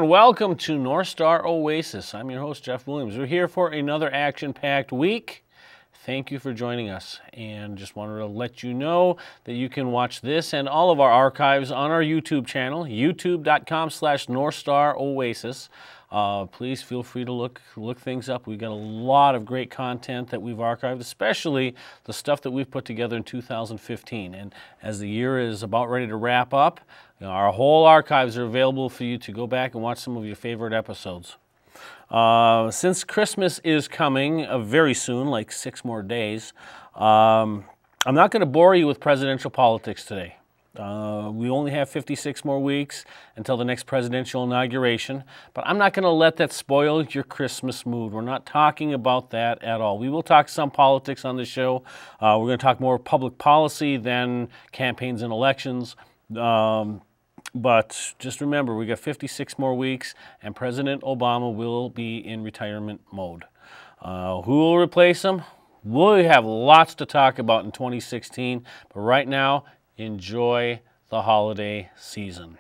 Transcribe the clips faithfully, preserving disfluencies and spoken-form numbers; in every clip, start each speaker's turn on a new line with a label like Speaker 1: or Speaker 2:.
Speaker 1: and welcome to North Star Oasis. I'm your host, Jeff Williams. We're here for another action-packed week. Thank you for joining us, and just wanted to let you know that you can watch this and all of our archives on our YouTube channel, youtube.com slash North Star Oasis. Uh, please feel free to look look things up. We've got a lot of great content that we've archived, especially the stuff that we've put together in two thousand fifteen. And as the year is about ready to wrap up, you know, our whole archives are available for you to go back and watch some of your favorite episodes. Uh, since Christmas is coming uh, very soon, like six more days, um, I'm not going to bore you with presidential politics today. Uh, we only have fifty-six more weeks until the next presidential inauguration, but I'm not going to let that spoil your Christmas mood. We're not talking about that at all. We will talk some politics on the show. Uh, we're going to talk more public policy than campaigns and elections. Um, But just remember, we got fifty-six more weeks, and President Obama will be in retirement mode. Uh, who will replace him? We'll have lots to talk about in twenty sixteen, but right now, enjoy the holiday season.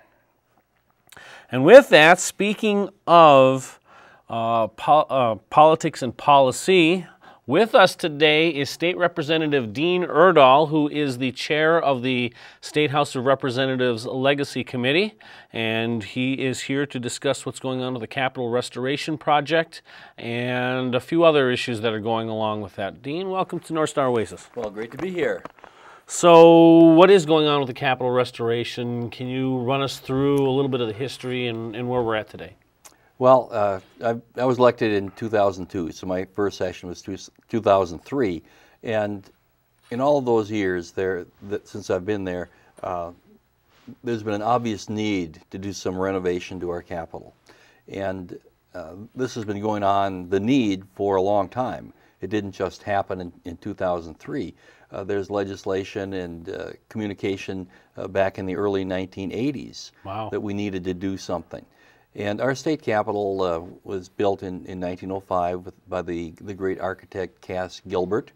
Speaker 1: And with that, speaking of uh, po uh, politics and policy, with us today is State Representative Dean Urdahl, who is the chair of the State House of Representatives Legacy Committee, and he is here to discuss what's going on with the Capitol Restoration Project and a few other issues that are going along with that. Dean, welcome to North Star Oasis.
Speaker 2: Well, great to be here.
Speaker 1: So what is going on with the Capitol Restoration? Can you run us through a little bit of the history and, and where we're at today?
Speaker 2: Well, uh, I, I was elected in two thousand two, so my first session was two thousand three, and in all of those years there, that, since I've been there, uh, there's been an obvious need to do some renovation to our Capitol, and uh, this has been going on, the need, for a long time. It didn't just happen in, in two thousand three. Uh, there's legislation and uh, communication uh, back in the early nineteen eighties.
Speaker 1: Wow. That
Speaker 2: we needed to do something. And our state capitol uh, was built in, in nineteen oh five with, by the, the great architect Cass Gilbert,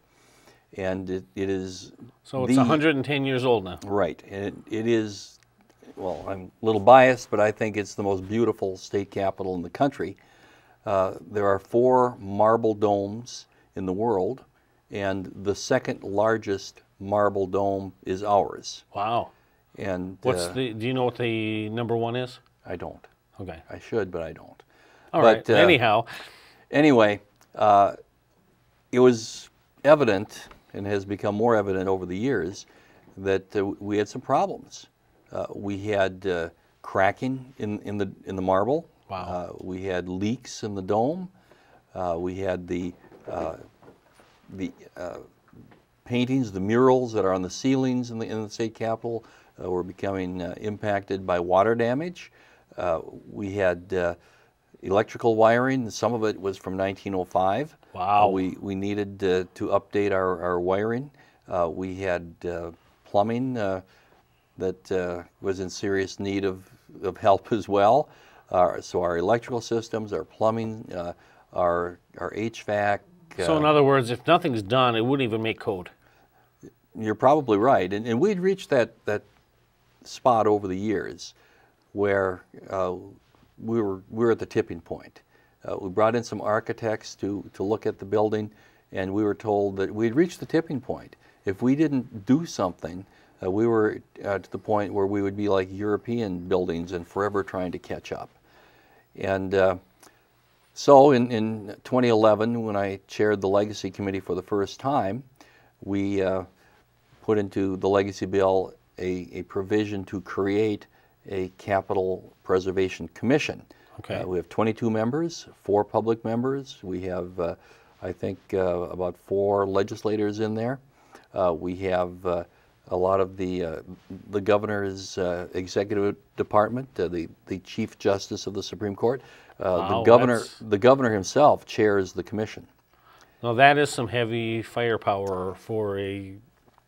Speaker 2: and it, it is
Speaker 1: So it's
Speaker 2: the,
Speaker 1: one hundred ten years old now.
Speaker 2: Right, and it, it is, well, I'm a little biased, but I think it's the most beautiful state capitol in the country. Uh, there are four marble domes in the world, and the second largest marble dome is ours.
Speaker 1: Wow.
Speaker 2: And
Speaker 1: What's
Speaker 2: uh,
Speaker 1: the, do you know what the number one is?
Speaker 2: I don't.
Speaker 1: Okay.
Speaker 2: I should, but I don't.
Speaker 1: All
Speaker 2: but,
Speaker 1: right.
Speaker 2: Uh,
Speaker 1: Anyhow.
Speaker 2: Anyway, uh, it was evident, and has become more evident over the years, that uh, we had some problems. Uh, we had uh, cracking in, in, the, in the marble.
Speaker 1: Wow.
Speaker 2: Uh, we had leaks in the dome. Uh, we had the, uh, the uh, paintings, the murals that are on the ceilings in the, in the state capitol uh, were becoming uh, impacted by water damage. Uh, we had uh, electrical wiring. Some of it was from nineteen oh five.
Speaker 1: Wow.
Speaker 2: Uh, we, we needed uh, to update our, our wiring. Uh, we had uh, plumbing uh, that uh, was in serious need of, of help as well. Uh, so our electrical systems, our plumbing, uh, our, our H V A C. Uh,
Speaker 1: so in other words, if nothing's done, it wouldn't even make code.
Speaker 2: You're probably right. And, and we'd reached that, that spot over the years where uh, we were we were at the tipping point. Uh, we brought in some architects to to look at the building, and we were told that we'd reached the tipping point. If we didn't do something, uh, we were uh, to the point where we would be like European buildings and forever trying to catch up. And uh, so in, in twenty eleven, when I chaired the Legacy Committee for the first time, we uh, put into the Legacy Bill a, a provision to create a Capitol Preservation Commission.
Speaker 1: Okay.
Speaker 2: Uh, we have twenty-two members, four public members. We have, uh, I think, uh, about four legislators in there. Uh, we have uh, a lot of the uh, the governor's uh, executive department, uh, the the Chief Justice of the Supreme Court. Uh,
Speaker 1: Wow,
Speaker 2: the governor,
Speaker 1: that's...
Speaker 2: the governor himself chairs the commission.
Speaker 1: Now that is some heavy firepower for a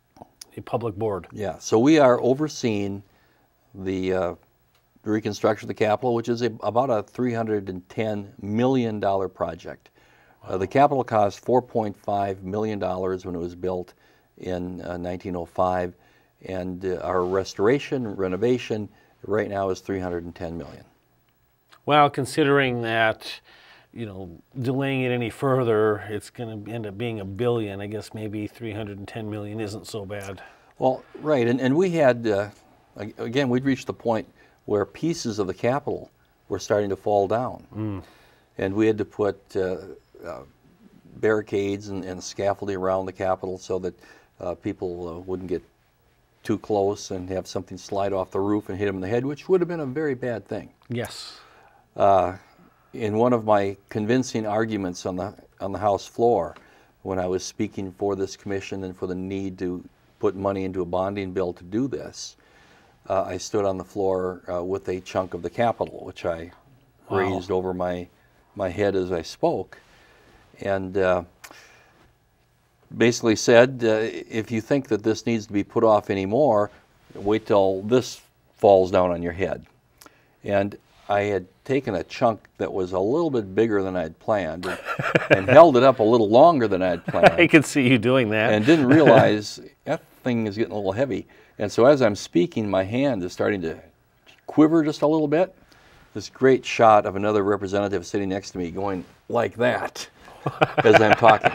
Speaker 1: a public board. Yeah.
Speaker 2: So we are overseeing the uh, reconstruction of the Capitol, which is a, about a three hundred ten million dollar project. Wow. Uh, the Capitol cost four point five million dollars when it was built in uh, nineteen oh five, and uh, our restoration, renovation, right now is three hundred ten million dollars.
Speaker 1: Well, considering that, you know, delaying it any further, it's going to end up being a billion. I guess maybe three hundred ten million isn't so bad.
Speaker 2: Well, right, and, and we had, uh, again, we'd reached the point where pieces of the Capitol were starting to fall down.
Speaker 1: Mm.
Speaker 2: And we had to put uh, uh, barricades and, and scaffolding around the Capitol so that uh, people uh, wouldn't get too close and have something slide off the roof and hit them in the head, which would have been a very bad thing.
Speaker 1: Yes.
Speaker 2: Uh, in one of my convincing arguments on the on the House floor, when I was speaking for this commission and for the need to put money into a bonding bill to do this, uh, I stood on the floor uh, with a chunk of the Capitol, which I wow. raised over my my head as I spoke, and uh, basically said, uh, if you think that this needs to be put off anymore, wait till this falls down on your head. And I had taken a chunk that was a little bit bigger than I had planned and, and held it up a little longer than I had planned.
Speaker 1: I could see you doing that.
Speaker 2: And didn't realize that thing is getting a little heavy. And so as I'm speaking, my hand is starting to quiver just a little bit. This great shot of another representative sitting next to me going like that as I'm talking.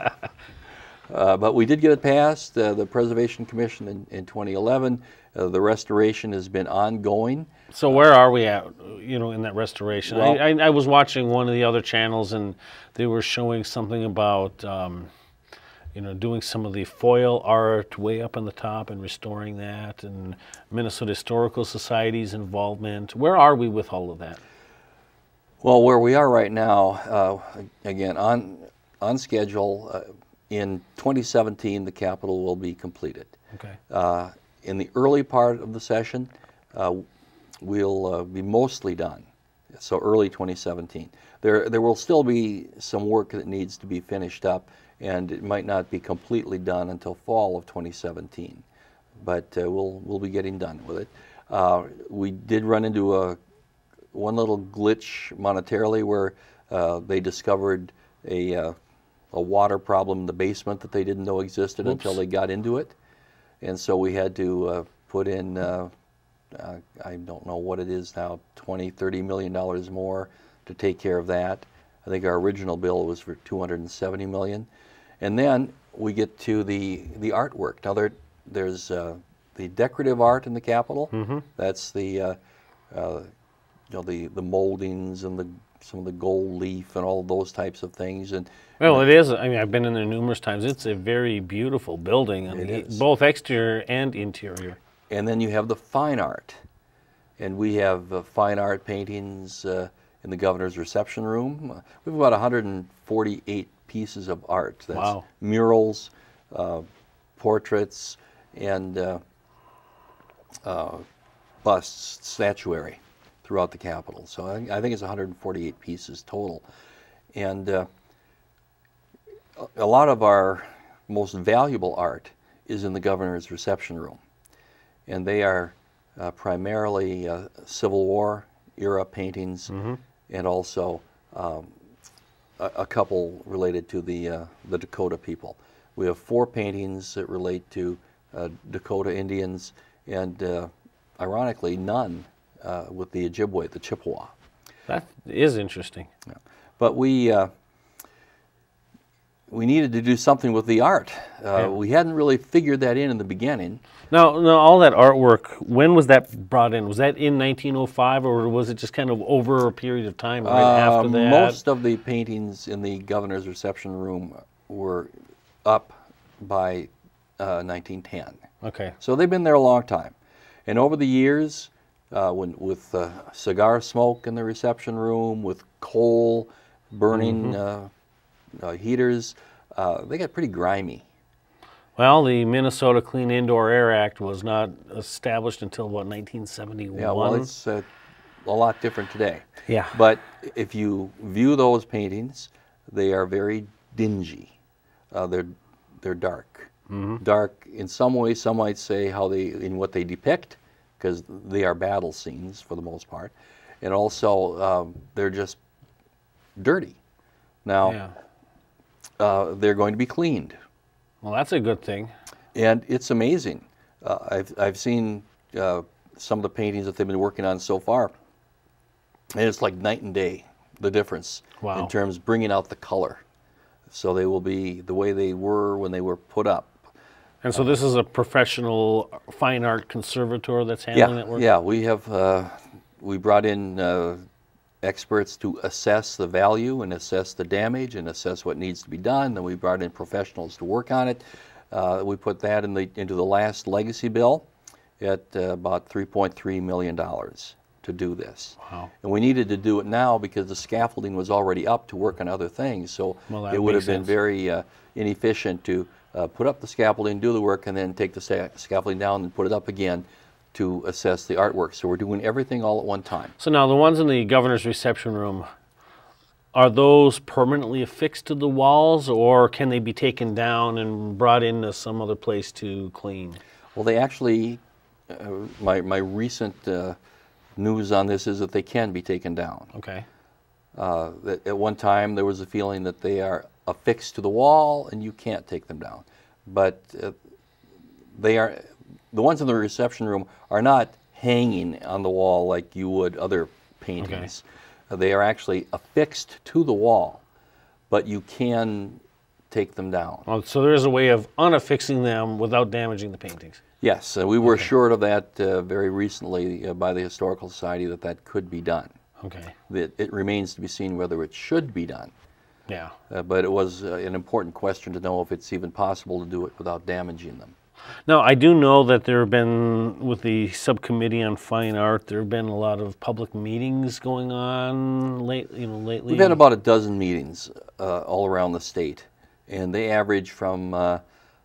Speaker 2: Uh, but we did get it passed, uh, the Preservation Commission in, in twenty eleven. Uh, the restoration has been ongoing.
Speaker 1: So where are we at, you know, in that restoration?
Speaker 2: Well,
Speaker 1: I, I, I was watching one of the other channels, and they were showing something about, um, you know, doing some of the foil art way up on the top and restoring that, and Minnesota Historical Society's involvement. Where are we with all of that?
Speaker 2: Well, where we are right now, uh, again, on, on schedule, uh, in twenty seventeen, the Capitol will be completed.
Speaker 1: Okay.
Speaker 2: Uh, in the early part of the session, uh, we'll uh, be mostly done, so early twenty seventeen. There, there will still be some work that needs to be finished up, and it might not be completely done until fall of twenty seventeen, but uh, we'll, we'll be getting done with it. Uh, we did run into a, one little glitch monetarily where uh, they discovered a, uh, a water problem in the basement that they didn't know existed. Oops. Until they got into it. And so we had to uh, put in, uh, uh, I don't know what it is now, twenty, thirty million dollars more to take care of that. I think our original bill was for two hundred seventy million. And then we get to the, the artwork. Now there, there's uh, the decorative art in the Capitol. Mm-hmm. That's the, uh, uh, you know, the, the moldings and the, some of the gold leaf and all those types of things. And
Speaker 1: well, it is. I mean, I've been in there numerous times. It's a very beautiful building. I mean,
Speaker 2: it is.
Speaker 1: Both exterior and interior.
Speaker 2: And then you have the fine art. And we have uh, fine art paintings uh, in the governor's reception room. Uh, we have about one hundred forty-eight pieces of art. That's
Speaker 1: wow. Murals,
Speaker 2: uh, portraits, and uh, uh, busts, statuary throughout the Capitol. So I, I think it's one hundred forty-eight pieces total. And uh, a lot of our most valuable art is in the governor's reception room. And they are uh, primarily uh, Civil War era paintings, mm-hmm. and also um, a, a couple related to the, uh, the Dakota people. We have four paintings that relate to uh, Dakota Indians, and uh, ironically none uh, with the Ojibwe, the Chippewa.
Speaker 1: That is interesting.
Speaker 2: Yeah. But we uh, we needed to do something with the art. Uh, yeah. We hadn't really figured that in in the beginning.
Speaker 1: Now, now, all that artwork, when was that brought in? Was that in nineteen oh five, or was it just kind of over a period of time right uh, after that?
Speaker 2: Most of the paintings in the governor's reception room were up by uh, nineteen ten.
Speaker 1: Okay.
Speaker 2: So they've been there a long time. And over the years, uh, when with uh, cigar smoke in the reception room, with coal burning mm-hmm. uh, uh, heaters, uh, they got pretty grimy.
Speaker 1: Well, the Minnesota Clean Indoor Air Act was not established until, what, nineteen seventy-one?
Speaker 2: Yeah, well, it's uh, a lot different today.
Speaker 1: Yeah.
Speaker 2: But if you view those paintings, they are very dingy. Uh, they're, they're dark. Mm-hmm. Dark in some ways, some might say how they, in what they depict, because they are battle scenes for the most part. And also, um, they're just dirty. Now,
Speaker 1: yeah.
Speaker 2: uh, they're going to be cleaned.
Speaker 1: Well, that's a good thing.
Speaker 2: And it's amazing. Uh, I've, I've seen uh, some of the paintings that they've been working on so far. And it's like night and day, the difference
Speaker 1: Wow.
Speaker 2: in terms of bringing out the color. So they will be the way they were when they were put up.
Speaker 1: And so this is a professional fine art conservator that's handling
Speaker 2: Yeah,
Speaker 1: that work?
Speaker 2: yeah. We have uh, we brought in uh, experts to assess the value and assess the damage and assess what needs to be done. Then we brought in professionals to work on it. Uh, we put that in the into the last legacy bill at uh, about three point three million dollars to do this.
Speaker 1: Wow.
Speaker 2: And we needed to do it now because the scaffolding was already up to work on other things. So
Speaker 1: Well, that
Speaker 2: it would
Speaker 1: makes
Speaker 2: have been
Speaker 1: sense.
Speaker 2: very uh, inefficient to uh, put up the scaffolding, do the work, and then take the sta- scaffolding down and put it up again to assess the artwork. So we're doing everything all at one time.
Speaker 1: So now the ones in the governor's reception room, are those permanently affixed to the walls, or can they be taken down and brought into some other place to clean?
Speaker 2: Well, they actually, uh, my, my recent uh, news on this is that they can be taken down.
Speaker 1: Okay.
Speaker 2: Uh, that at one time there was a feeling that they are affixed to the wall and you can't take them down. But uh, they are, the ones in the reception room are not hanging on the wall like you would other paintings. Uh, they are actually affixed to the wall, but you can take them down.
Speaker 1: Oh, so there is a way of unaffixing them without damaging the paintings.
Speaker 2: Yes, uh, we were
Speaker 1: Okay.
Speaker 2: assured of that uh, very recently uh, by the Historical Society that that could be done.
Speaker 1: Okay.
Speaker 2: That it remains to be seen whether it should be done.
Speaker 1: Yeah.
Speaker 2: Uh, but it was uh, an important question to know if it's even possible to do it without damaging them.
Speaker 1: Now, I do know that there have been, with the subcommittee on fine art, there have been a lot of public meetings going on late, you know, lately.
Speaker 2: We've had about a dozen meetings uh, all around the state, and they average from uh,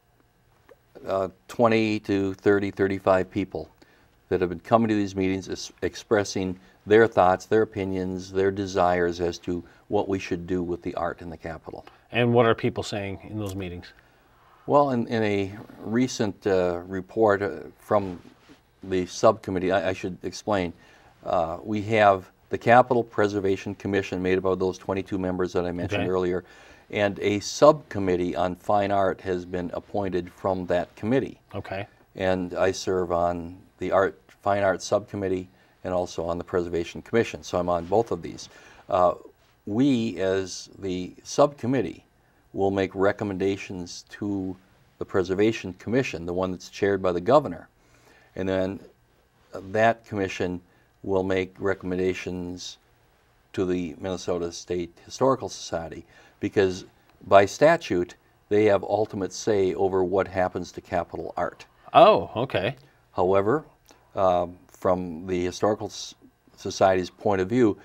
Speaker 2: uh, twenty to thirty, thirty-five people that have been coming to these meetings es- expressing their thoughts, their opinions, their desires as to what we should do with the art in the Capitol.
Speaker 1: And what are people saying in those meetings?
Speaker 2: Well, in, in a recent uh, report uh, from the subcommittee, I, I should explain, uh, we have the Capitol Preservation Commission made up of those twenty-two members that I mentioned
Speaker 1: Okay.
Speaker 2: earlier, and a subcommittee on fine art has been appointed from that committee.
Speaker 1: Okay.
Speaker 2: And I serve on the art, fine art subcommittee and also on the Preservation Commission, so I'm on both of these. Uh, we, as the subcommittee, will make recommendations to the Preservation Commission, the one that's chaired by the governor, and then uh, that commission will make recommendations to the Minnesota State Historical Society, because by statute they have ultimate say over what happens to Capitol art.
Speaker 1: Oh, okay.
Speaker 2: However, um, from the Historical S- Society's point of view,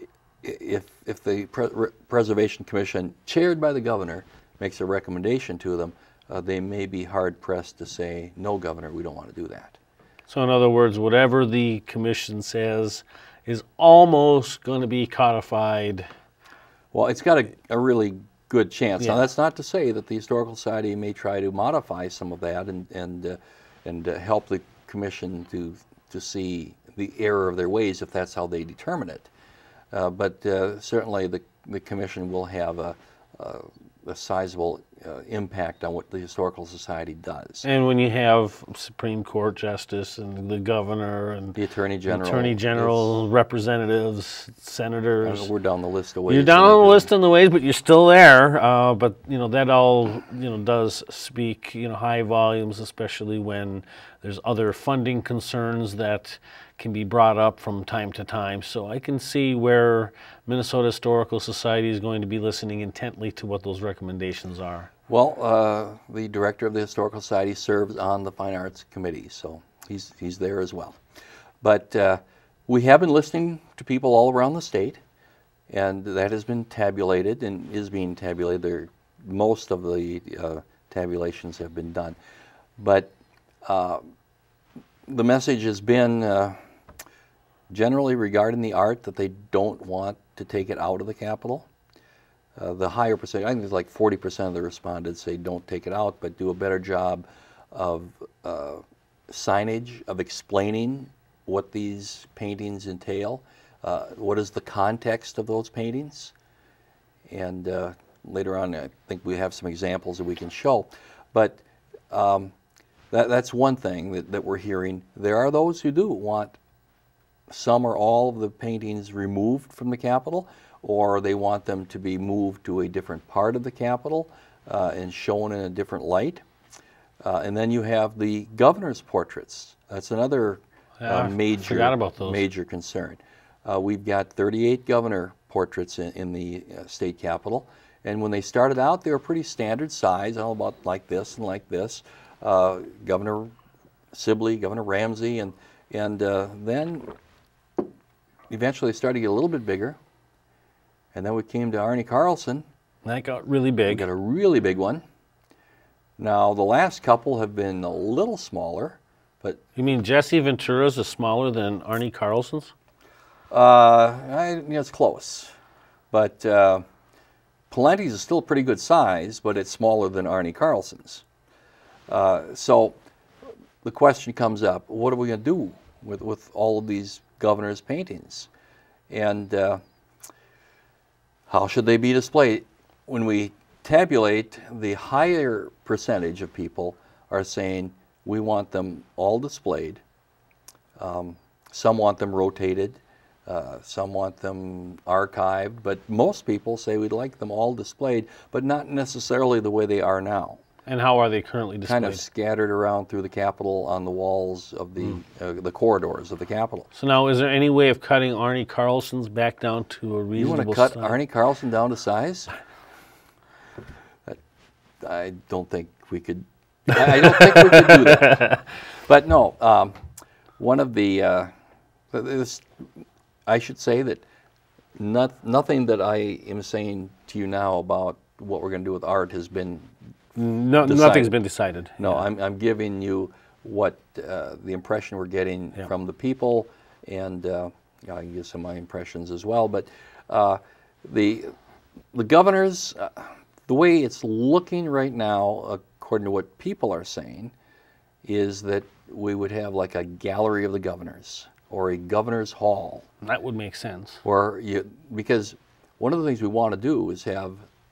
Speaker 2: i- if, if the Pre- Re- Preservation Commission, chaired by the governor, makes a recommendation to them, uh, they may be hard-pressed to say, no, Governor, we don't want to do that.
Speaker 1: So in other words, whatever the commission says is almost going to be codified.
Speaker 2: Well, it's got a, a really good chance.
Speaker 1: Yeah.
Speaker 2: Now, that's not to say that the Historical Society may try to modify some of that and, and, uh, and uh, help the commission to, to see the error of their ways if that's how they determine it. Uh, but uh, certainly the, the commission will have a, a, a sizable uh, impact on what the Historical Society does.
Speaker 1: And when you have Supreme Court Justice and the governor and
Speaker 2: The Attorney General.
Speaker 1: Attorney General, representatives, senators.
Speaker 2: Uh, we're down the list of ways.
Speaker 1: You're
Speaker 2: to
Speaker 1: down
Speaker 2: make
Speaker 1: on the
Speaker 2: it-
Speaker 1: list in the ways, but you're still there. Uh, but you know that all you know does speak you know high volumes, especially when there's other funding concerns that can be brought up from time to time. So I can see where Minnesota Historical Society is going to be listening intently to what those recommendations are.
Speaker 2: Well, uh, the director of the Historical Society serves on the Fine Arts Committee, so he's, he's there as well. But uh, we have been listening to people all around the state, and that has been tabulated and is being tabulated. There, most of the uh, tabulations have been done. But uh, the message has been uh, generally regarding the art that they don't want to take it out of the Capitol. Uh, the higher percentage, I think it's like forty percent of the respondents say don't take it out, but do a better job of uh, signage, of explaining what these paintings entail, uh, what is the context of those paintings. And uh, later on, I think we have some examples that we can show. But um, that, that's one thing that, that we're hearing. There are those who do want some or all of the paintings removed from the Capitol, or they want them to be moved to a different part of the Capitol uh, and shown in a different light. Uh, and then you have the governor's portraits. That's another
Speaker 1: yeah,
Speaker 2: uh, major,
Speaker 1: forgot about those.
Speaker 2: major concern. Uh, we've got thirty-eight governor portraits in, in the uh, state capitol. And when they started out, they were pretty standard size, all about like this and like this. Uh, Governor Sibley, Governor Ramsey, and, and uh, then eventually they started to get a little bit bigger. And then we came to Arnie Carlson.
Speaker 1: That got really big.
Speaker 2: We got a really big one. Now, the last couple have been a little smaller, but...
Speaker 1: You mean Jesse Ventura's is smaller than Arnie Carlson's?
Speaker 2: Uh, I, you know, it's close. But uh, Palente's is still a pretty good size, but it's smaller than Arnie Carlson's. Uh, so the question comes up, what are we going to do with, with all of these governors' paintings? And uh, how should they be displayed? When we tabulate, the higher percentage of people are saying we want them all displayed. Um, some want them rotated. Uh, some want them archived, but most people say we'd like them all displayed, but not necessarily the way they are now.
Speaker 1: And how are they currently displayed?
Speaker 2: Kind of scattered around through the Capitol on the walls of the mm. uh, the corridors of the Capitol.
Speaker 1: So now, is there any way of cutting Arnie Carlson's back down to a reasonable size?
Speaker 2: You want to cut size? Arnie Carlson down to size? That, I don't think we could. I don't think we could do that. But no, um, one of the uh, this. I should say that not, nothing that I am saying to you now about what we're going to do with art has been
Speaker 1: no,
Speaker 2: decided.
Speaker 1: Nothing's been decided.
Speaker 2: No,
Speaker 1: yeah.
Speaker 2: I'm, I'm giving you what uh, the impression we're getting yeah. from the people, and uh, I can give some of my impressions as well. But uh, the the governors, uh, the way it's looking right now, according to what people are saying, is that we would have like a gallery of the governors, or a governor's hall.
Speaker 1: That would make sense.
Speaker 2: Or you, because one of the things we want to do is have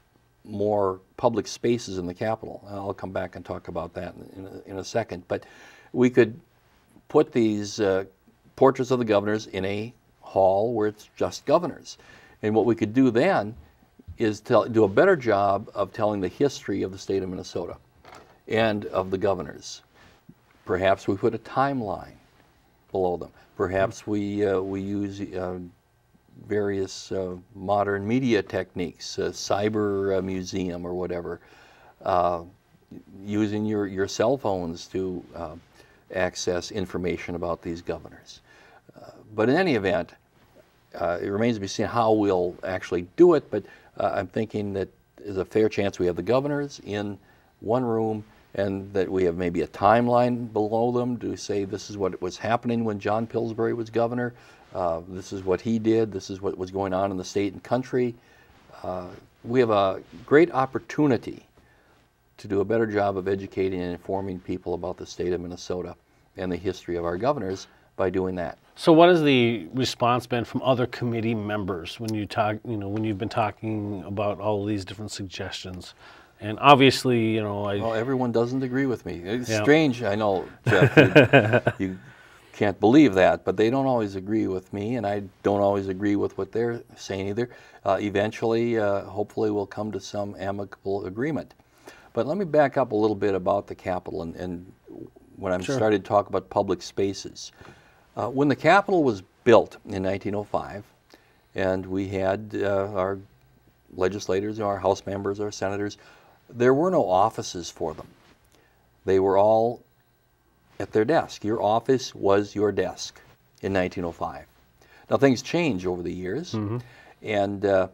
Speaker 2: more public spaces in the Capitol. And I'll come back and talk about that in a, in a second. But we could put these uh, portraits of the governors in a hall where it's just governors. And what we could do then is tell, do a better job of telling the history of the state of Minnesota and of the governors. Perhaps we put a timeline below them. Perhaps we uh, we use uh, various uh, modern media techniques, uh, cyber uh, museum or whatever, uh, using your, your cell phones to uh, access information about these governors. Uh, but in any event, uh, it remains to be seen how we'll actually do it, but uh, I'm thinking that there's a fair chance we have the governors in one room, and that we have maybe a timeline below them to say this is what was happening when John Pillsbury was governor, uh, this is what he did, this is what was going on in the state and country. Uh, we have a great opportunity to do a better job of educating and informing people about the state of Minnesota and the history of our governors by doing that.
Speaker 1: So what has the response been from other committee members when you talk, you know, when you've been talking about all of these different suggestions? And obviously, you know, I...
Speaker 2: Well, everyone doesn't agree with me. It's
Speaker 1: yeah.
Speaker 2: strange, I know, Jeff, you, you can't believe that, but they don't always agree with me, and I don't always agree with what they're saying either. Uh, eventually, uh, hopefully, we'll come to some amicable agreement. But let me back up a little bit about the Capitol, and, and when I
Speaker 1: sure.
Speaker 2: started to talk about public spaces. Uh, when the Capitol was built in nineteen oh five, and we had uh, our legislators, our House members, our senators, there were no offices for them. They were all at their desk. Your office was your desk in nineteen oh five. Now things change over the years, mm-hmm. and uh,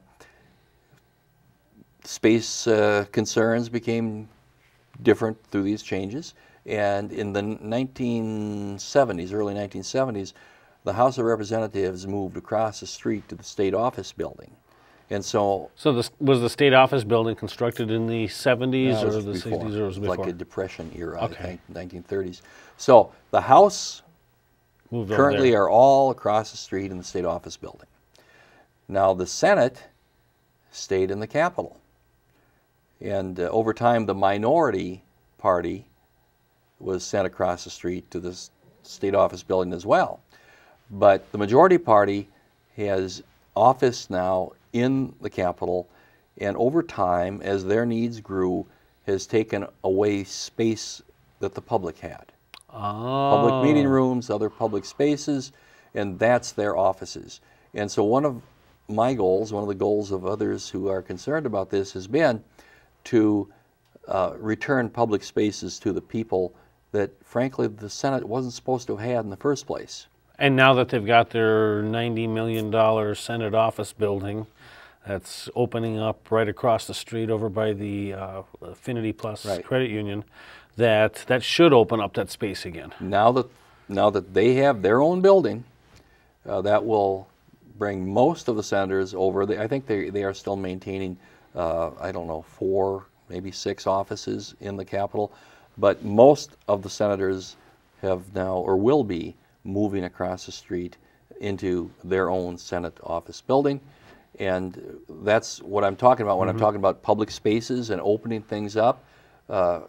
Speaker 2: space uh, concerns became different through these changes. And in the nineteen seventies, early nineteen seventies, the House of Representatives moved across the street to the state office building. And so,
Speaker 1: so this, was the state office building constructed in the seventies
Speaker 2: no,
Speaker 1: or the
Speaker 2: before.
Speaker 1: sixties, or was it before?
Speaker 2: Like a Depression era,
Speaker 1: okay.
Speaker 2: I think, nineteen thirties. So the House
Speaker 1: Moved
Speaker 2: currently are all across the street in the state office building. Now the Senate stayed in the Capitol. And uh, over time, the minority party was sent across the street to the state office building as well. But the majority party has office now in the Capitol, and over time, as their needs grew, has taken away space that the public had.
Speaker 1: Oh.
Speaker 2: Public meeting rooms, other public spaces, and that's their offices. And so one of my goals, one of the goals of others who are concerned about this, has been to uh, return public spaces to the people that, frankly, the Senate wasn't supposed to have had in the first place.
Speaker 1: And now that they've got their ninety million dollar Senate office building that's opening up right across the street over by the uh, Affinity Plus
Speaker 2: Right.
Speaker 1: Credit Union, that that should open up that space again.
Speaker 2: Now that, now that they have their own building, uh, that will bring most of the senators over. They, I think they, they are still maintaining, uh, I don't know, four, maybe six offices in the Capitol, but most of the senators have now, or will be, moving across the street into their own Senate office building. And that's what I'm talking about when
Speaker 1: Mm-hmm.
Speaker 2: I'm talking about public spaces and opening things up. Uh,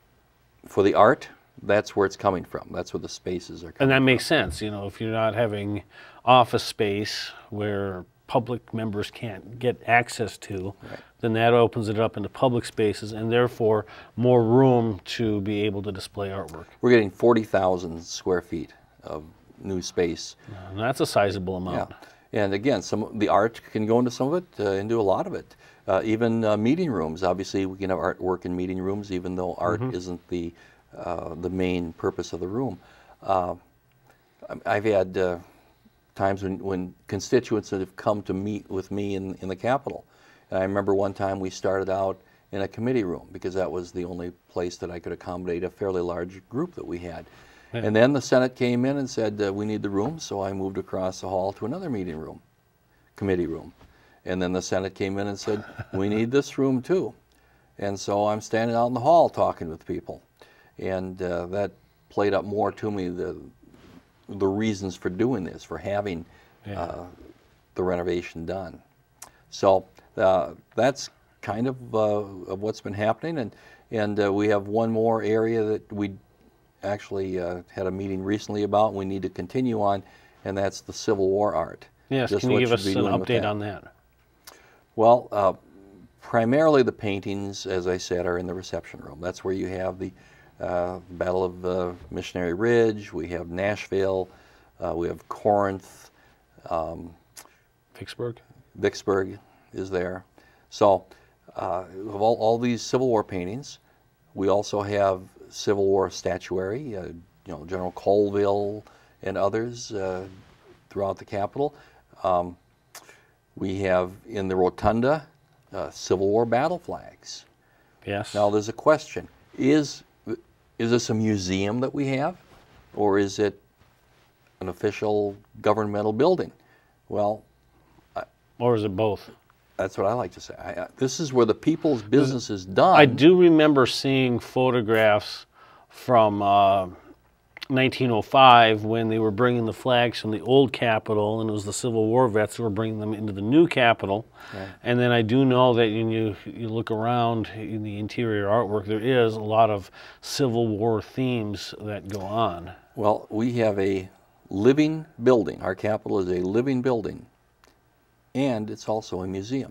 Speaker 2: for the art, that's where it's coming from. That's where the spaces are coming
Speaker 1: And that
Speaker 2: from.
Speaker 1: makes sense, you know, if you're not having office space where public members can't get access to,
Speaker 2: Right.
Speaker 1: then that opens it up into public spaces and therefore more room to be able to display artwork.
Speaker 2: We're getting forty thousand square feet of new space.
Speaker 1: And that's a sizable amount.
Speaker 2: Yeah. And again, some the art can go into some of it, uh, into a lot of it. Uh, even uh, meeting rooms. Obviously, we can have artwork in meeting rooms, even though art
Speaker 1: Mm-hmm.
Speaker 2: isn't the uh, the main purpose of the room. Uh, I've had uh, times when, when constituents that have come to meet with me in, in the Capitol. And I remember one time we started out in a committee room because that was the only place that I could accommodate a fairly large group that we had.
Speaker 1: Yeah.
Speaker 2: And then the Senate came in and said, uh, we need the room, so I moved across the hall to another meeting room, committee room. And then the Senate came in and said, we need this room too. And so I'm standing out in the hall talking with people. And uh, that played up more to me, the, the reasons for doing this, for having
Speaker 1: Yeah.
Speaker 2: uh, the renovation done. So uh, that's kind of, uh, of what's been happening. And, and uh, we have one more area that we actually uh, had a meeting recently about, we need to continue on, and that's the Civil War art.
Speaker 1: Yes,
Speaker 2: Just
Speaker 1: can you
Speaker 2: what
Speaker 1: give
Speaker 2: should
Speaker 1: us
Speaker 2: be
Speaker 1: an
Speaker 2: doing with
Speaker 1: update
Speaker 2: that.
Speaker 1: on that?
Speaker 2: Well, uh, primarily the paintings, as I said, are in the reception room. That's where you have the uh, Battle of uh, Missionary Ridge, we have Nashville, uh, we have Corinth, um,
Speaker 1: Vicksburg?
Speaker 2: Vicksburg is there. So uh, of all, all these Civil War paintings, we also have Civil War statuary, uh, you know, General Colville and others uh, throughout the Capitol. Um, we have in the rotunda uh, Civil War battle flags.
Speaker 1: Yes.
Speaker 2: Now there's a question: Is is this a museum that we have, or is it an official governmental building? Well,
Speaker 1: Or is it both?
Speaker 2: that's what I like to say. I, I, this is where the people's business is done.
Speaker 1: I do remember seeing photographs from uh, nineteen oh five when they were bringing the flags from the old Capitol, and it was the Civil War vets who were bringing them into the new Capitol.
Speaker 2: Right.
Speaker 1: And then I do know that when you, you look around in the interior artwork, there is a lot of Civil War themes that go on.
Speaker 2: Well, we have a living building. Our Capitol is a living building, and it's also a museum.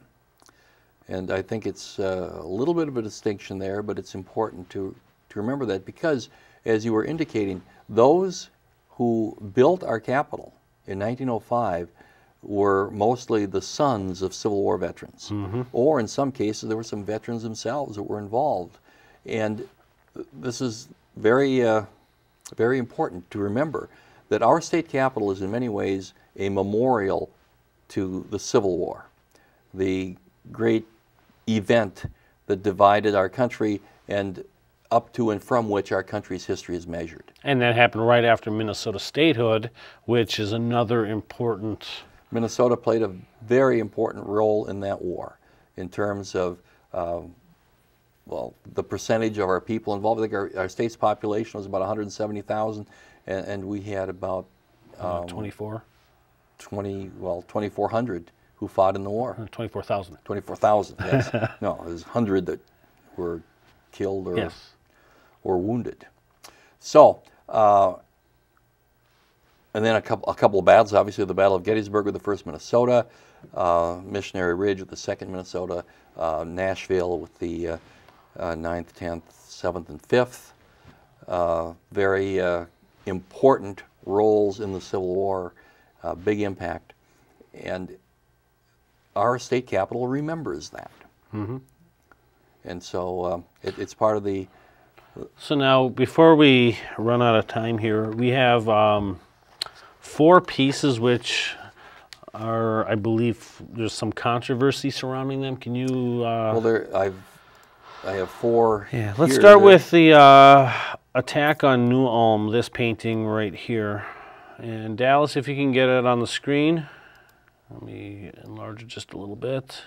Speaker 2: And I think it's uh, a little bit of a distinction there, but it's important to, to remember that because, as you were indicating, those who built our Capitol in nineteen oh five were mostly the sons of Civil War veterans.
Speaker 1: Mm-hmm.
Speaker 2: Or in some cases, there were some veterans themselves that were involved. And this is very, uh, very important to remember that our state capitol is in many ways a memorial to the Civil War, the great event that divided our country and up to and from which our country's history is measured.
Speaker 1: And that happened right after Minnesota statehood, which is another important...
Speaker 2: Minnesota played a very important role in that war in terms of, uh, well, the percentage of our people involved. I think our, our state's population was about one hundred seventy thousand, and, and we had about
Speaker 1: Uh, twenty-four?
Speaker 2: twenty, well, twenty-four hundred who fought in the war.
Speaker 1: twenty-four thousand.
Speaker 2: twenty-four thousand, yes. No, it was one hundred that were killed or,
Speaker 1: Yes.
Speaker 2: or wounded. So, uh, and then a couple, a couple of battles, obviously the Battle of Gettysburg with the first Minnesota, uh, Missionary Ridge with the second Minnesota, uh, Nashville with the uh, uh, ninth, tenth, seventh, and fifth. Uh, very uh, important roles in the Civil War, uh, big impact. And our state capitol remembers that.
Speaker 1: Mm-hmm.
Speaker 2: And so uh, it, it's part of the...
Speaker 1: So now, before we run out of time here, we have um, four pieces which are, I believe, there's some controversy surrounding them. Can you... Uh,
Speaker 2: well, there, I've, I have four
Speaker 1: Yeah, let's
Speaker 2: here
Speaker 1: start
Speaker 2: that,
Speaker 1: with the uh, attack on New Ulm, this painting right here. And Dallas, if you can get it on the screen. Let me enlarge it just a little bit.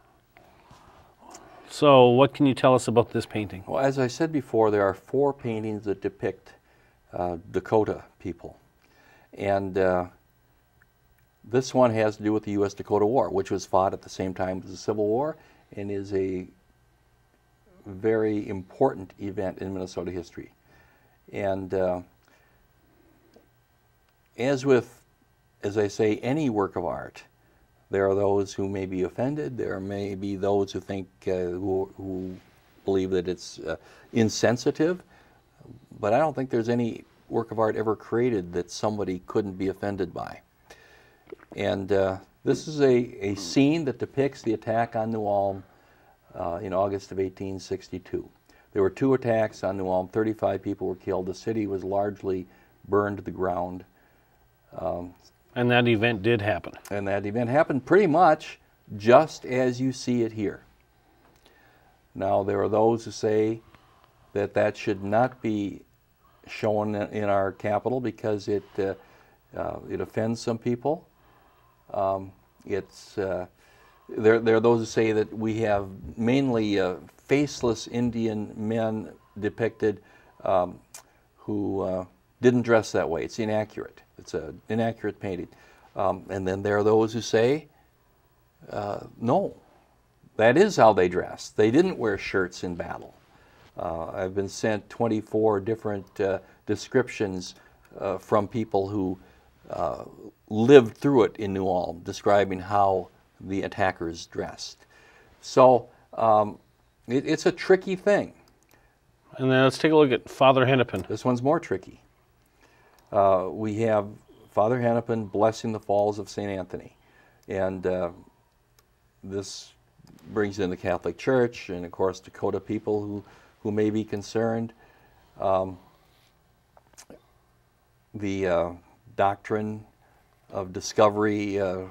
Speaker 1: So what can you tell us about this painting?
Speaker 2: Well, as I said before, there are four paintings that depict uh, Dakota people. And uh, this one has to do with the U S Dakota War, which was fought at the same time as the Civil War and is a very important event in Minnesota history. And uh, as with, as I say, any work of art, there are those who may be offended. There may be those who think, uh, who, who believe that it's uh, insensitive. But I don't think there's any work of art ever created that somebody couldn't be offended by. And uh, this is a, a scene that depicts the attack on New Ulm uh, in August of eighteen sixty-two. There were two attacks on New Ulm. thirty-five people were killed. The city was largely burned to the ground. Um,
Speaker 1: And that event did happen.
Speaker 2: And that event happened pretty much just as you see it here. Now, there are those who say that that should not be shown in our capital because it, uh, uh, it offends some people. Um, it's, uh, there, there are those who say that we have mainly uh, faceless Indian men depicted um, who uh, didn't dress that way. It's inaccurate. It's an inaccurate painting. Um, and then there are those who say, uh, no, that is how they dressed. They didn't wear shirts in battle. Uh, I've been sent twenty-four different uh, descriptions uh, from people who uh, lived through it in New Ulm, describing how the attackers dressed. So um, it, it's a tricky thing.
Speaker 1: And then let's take a look at Father Hennepin.
Speaker 2: This one's more tricky. Uh, we have Father Hennepin blessing the falls of Saint Anthony. And uh, this brings in the Catholic Church and, of course, Dakota people who, who may be concerned. Um, the uh, doctrine of discovery uh,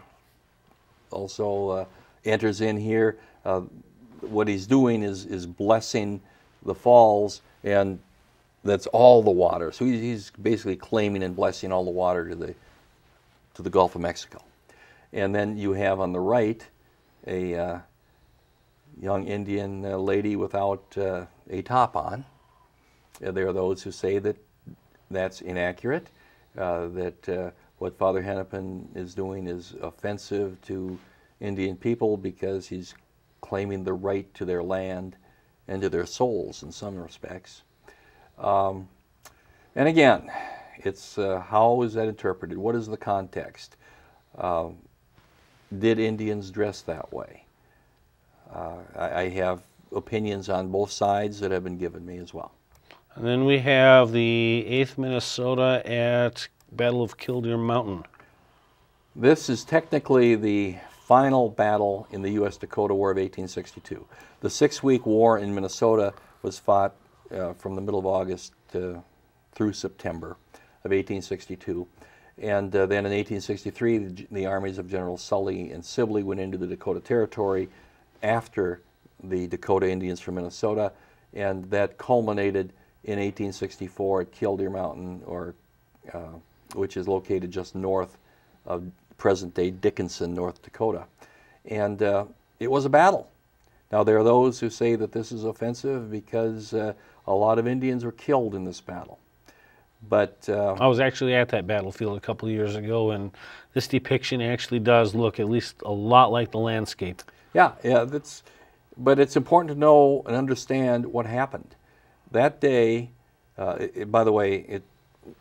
Speaker 2: also uh, enters in here. Uh, what he's doing is, is blessing the falls, and that's all the water. So he's basically claiming and blessing all the water to the to the Gulf of Mexico. And then you have on the right a uh, young Indian uh, lady without uh, a top on. Uh, there are those who say that that's inaccurate, uh, that uh, what Father Hennepin is doing is offensive to Indian people because he's claiming the right to their land and to their souls in some respects. Um, and again, it's uh, how is that interpreted? What is the context? Uh, did Indians dress that way? Uh, I, I have opinions on both sides that have been given me as well.
Speaker 1: And then we have the eighth Minnesota at Battle of Killdeer Mountain.
Speaker 2: This is technically the final battle in the U S Dakota War of eighteen sixty-two. The six-week war in Minnesota was fought uh, from the middle of August to, through September of eighteen sixty-two. And uh, then in eighteen sixty-three, the, the armies of General Sully and Sibley went into the Dakota Territory after the Dakota Indians from Minnesota, and that culminated in eighteen sixty-four at Killdeer Mountain, or uh, which is located just north of present-day Dickinson, North Dakota. And uh, it was a battle. Now, there are those who say that this is offensive because uh, a lot of Indians were killed in this battle. But uh,
Speaker 1: I was actually at that battlefield a couple of years ago, and this depiction actually does look at least a lot like the landscape.
Speaker 2: Yeah, yeah, that's, but it's important to know and understand what happened. That day, uh, it, by the way, it,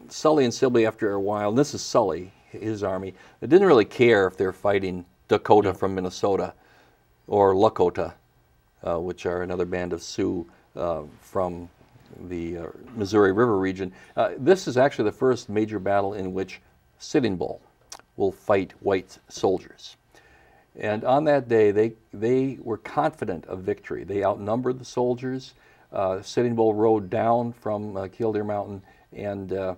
Speaker 2: Sully and Sibley, after a while, and this is Sully, his army, they didn't really care if they're fighting Dakota from Minnesota or Lakota, uh, which are another band of Sioux uh, from the uh, Missouri River region. Uh, this is actually the first major battle in which Sitting Bull will fight white soldiers. And on that day, they, they were confident of victory. They outnumbered the soldiers. Uh, Sitting Bull rode down from uh, Killdeer Mountain and uh,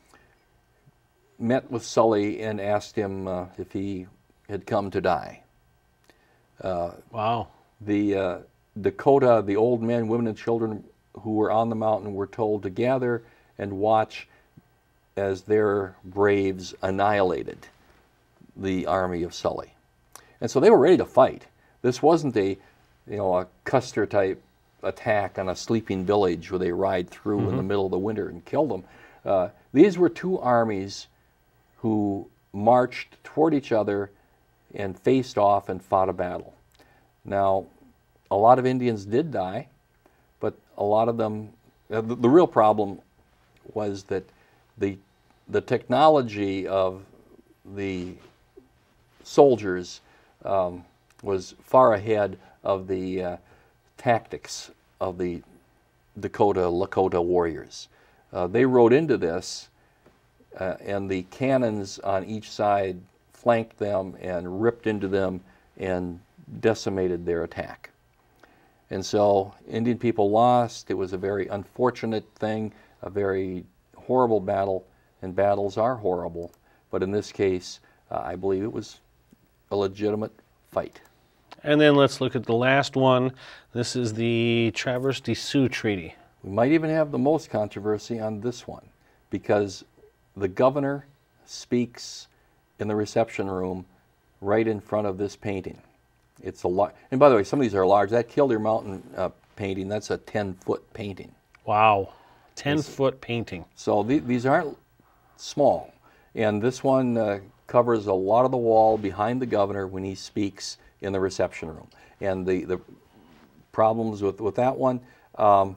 Speaker 2: met with Sully and asked him uh, if he had come to die. Uh,
Speaker 1: wow.
Speaker 2: The uh, Dakota, the old men, women, and children who were on the mountain were told to gather and watch as their braves annihilated the army of Sully. And so they were ready to fight. This wasn't a, you know, a Custer-type attack on a sleeping village where they ride through mm-hmm. in the middle of the winter and kill them. Uh, these were two armies who marched toward each other and faced off and fought a battle. Now, a lot of Indians did die, but a lot of them, uh, the, the real problem was that the, the technology of the soldiers um, was far ahead of the uh, tactics of the Dakota, Lakota warriors. Uh, they rode into this, uh, and the cannons on each side flanked them and ripped into them and decimated their attack. And so Indian people lost. It was a very unfortunate thing, a very horrible battle, and battles are horrible. But in this case, uh, I believe it was a legitimate fight.
Speaker 1: And then let's look at the last one. This is the Traverse des Sioux Treaty.
Speaker 2: We might even have the most controversy on this one, because the governor speaks in the reception room right in front of this painting. It's a lot, and by the way, some of these are large. That Killdeer Mountain uh, painting, that's a ten-foot painting.
Speaker 1: Wow, ten-foot painting.
Speaker 2: So the, these aren't small, and this one uh, covers a lot of the wall behind the governor when he speaks in the reception room. And the, the problems with, with that one, um,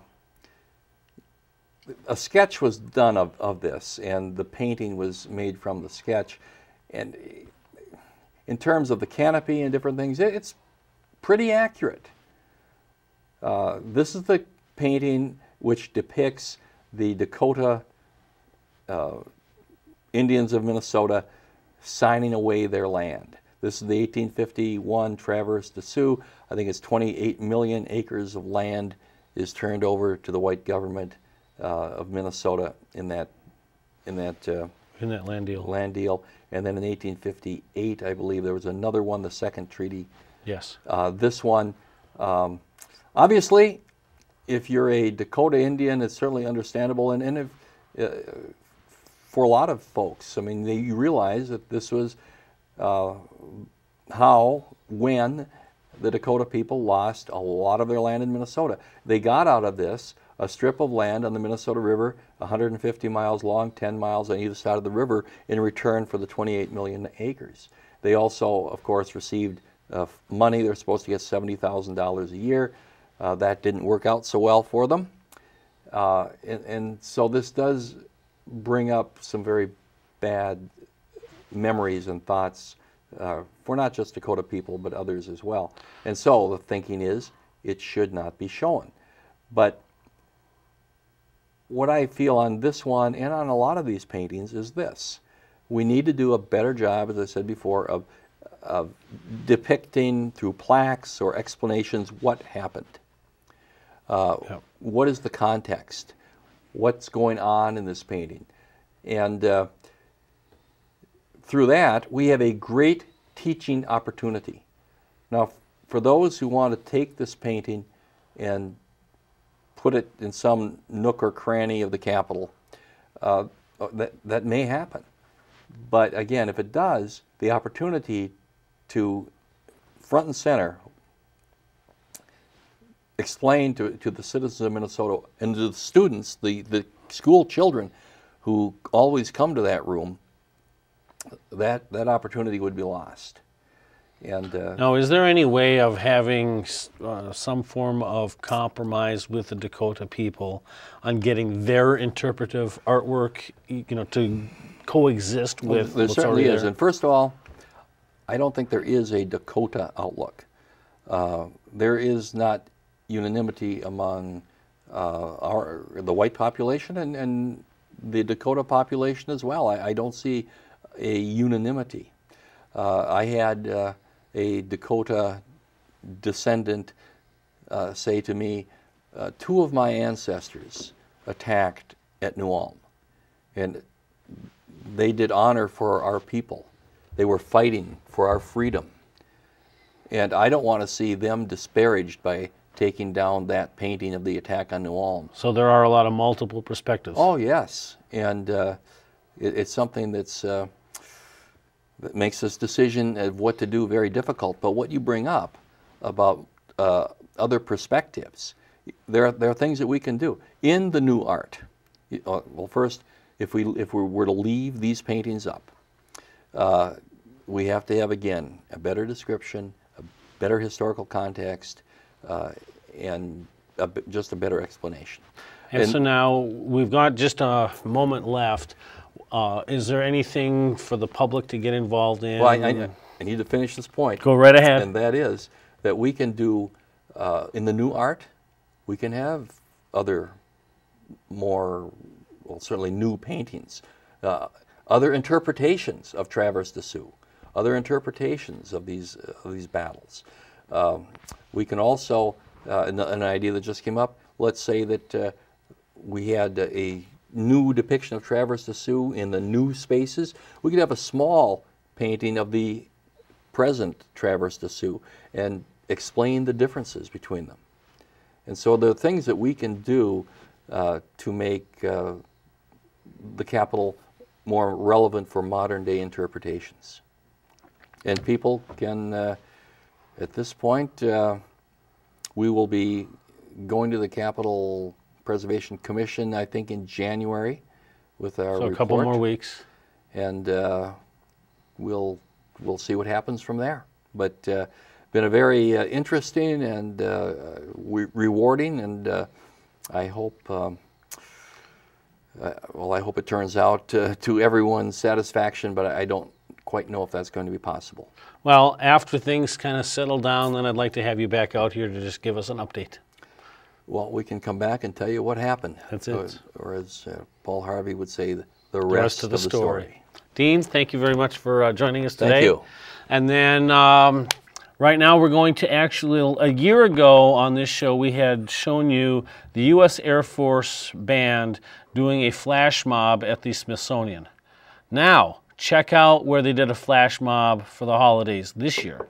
Speaker 2: a sketch was done of, of this, and the painting was made from the sketch. And in terms of the canopy and different things, it, it's pretty accurate. Uh, this is the painting which depicts the Dakota uh, Indians of Minnesota signing away their land. This is the eighteen fifty-one Traverse des Sioux. I think it's twenty-eight million acres of land is turned over to the white government uh, of Minnesota in that in that uh,
Speaker 1: in that land deal.
Speaker 2: Land deal. And then in eighteen fifty-eight, I believe there was another one, the second treaty.
Speaker 1: Yes.
Speaker 2: Uh, this one, um, obviously, if you're a Dakota Indian, it's certainly understandable, and, and if, uh, for a lot of folks, I mean, they, you realize that this was uh, how, when the Dakota people lost a lot of their land in Minnesota. They got out of this a strip of land on the Minnesota River, one hundred fifty miles long, ten miles on either side of the river, in return for the twenty-eight million acres. They also, of course, received uh, money. They're supposed to get seventy thousand dollars a year. Uh, that didn't work out so well for them. Uh, and, and so this does bring up some very bad memories and thoughts uh, for not just Dakota people, but others as well. And so the thinking is, it should not be shown. But what I feel on this one and on a lot of these paintings is this. We need to do a better job, as I said before, of, of depicting through plaques or explanations what happened. Uh, yep. What is the context? What's going on in this painting? And uh, through that, we have a great teaching opportunity. Now, for those who want to take this painting and put it in some nook or cranny of the Capitol, uh, that, that may happen. But again, if it does, the opportunity to front and center explain to, to the citizens of Minnesota and to the students, the, the school children who always come to that room, that, that opportunity would be lost. And uh,
Speaker 1: now, is there any way of having uh, some form of compromise with the Dakota people on getting their interpretive artwork, you know, to coexist
Speaker 2: well,
Speaker 1: with
Speaker 2: there
Speaker 1: what's
Speaker 2: certainly
Speaker 1: already
Speaker 2: is.
Speaker 1: there?
Speaker 2: And first of all, I don't think there is a Dakota outlook. Uh, there is not unanimity among uh, our the white population and, and the Dakota population as well. I, I don't see a unanimity. Uh, I had uh, a Dakota descendant uh, say to me, uh, two of my ancestors attacked at New Ulm, and they did honor for our people. They were fighting for our freedom. And I don't want to see them disparaged by taking down that painting of the attack on New Ulm.
Speaker 1: So there are a lot of multiple perspectives.
Speaker 2: Oh, yes. And uh, it, it's something that's, uh, that makes this decision of what to do very difficult. But what you bring up about uh, other perspectives, there are, there are things that we can do. In the new art, uh, well, first, if we, if we were to leave these paintings up, uh, we have to have, again, a better description, a better historical context, uh, and a, just a better explanation.
Speaker 1: And,
Speaker 2: and
Speaker 1: so now we've got just a moment left. Uh, is there anything for the public to get involved in?
Speaker 2: Well, I, I, I need to finish this point.
Speaker 1: Go right ahead.
Speaker 2: And that is that we can do, uh, in the new art, we can have other more, well, certainly new paintings, uh, other interpretations of Traverse des Sioux, other interpretations of these, uh, of these battles. Um, we can also, uh, an, an idea that just came up, let's say that uh, we had a new depiction of Traverse des Sioux in the new spaces. We could have a small painting of the present Traverse des Sioux and explain the differences between them. And so there are things that we can do uh, to make uh, the capital more relevant for modern day interpretations. And people can, uh, at this point, uh, we will be going to the Capitol Preservation Commission, I think, in January with our
Speaker 1: So a
Speaker 2: report.
Speaker 1: couple more weeks.
Speaker 2: And uh, we'll, we'll see what happens from there. But uh, been a very uh, interesting and uh, re rewarding, and uh, I hope, um, uh, well, I hope it turns out uh, to everyone's satisfaction, but I don't quite know if that's going to be possible.
Speaker 1: Well, after things kind of settle down, then I'd like to have you back out here to just give us an update.
Speaker 2: Well, we can come back and tell you what happened.
Speaker 1: That's it.
Speaker 2: Or, or as uh, Paul Harvey would say, the, the,
Speaker 1: The
Speaker 2: rest,
Speaker 1: rest of the,
Speaker 2: of the story.
Speaker 1: story. Dean, thank you very much for uh, joining us today.
Speaker 2: Thank you.
Speaker 1: And then um, right now we're going to actually, a year ago on this show, we had shown you the U S Air Force Band doing a flash mob at the Smithsonian. Now, check out where they did a flash mob for the holidays this year.